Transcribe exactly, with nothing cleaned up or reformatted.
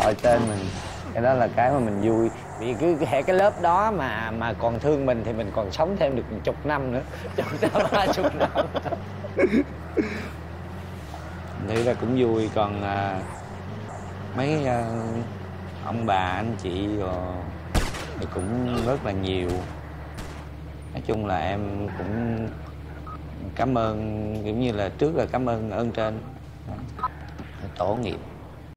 gọi tên mình. Cái đó là cái mà mình vui. Vì cứ hệ cái lớp đó mà mà còn thương mình thì mình còn sống thêm được một chục năm nữa. Chục năm, ba chục năm. Thì là cũng vui. Còn à, mấy à, ông bà anh chị rồi thì cũng rất là nhiều. Nói chung là em cũng cảm ơn, kiểu như là trước là cảm ơn ơn trên, tổ nghiệp.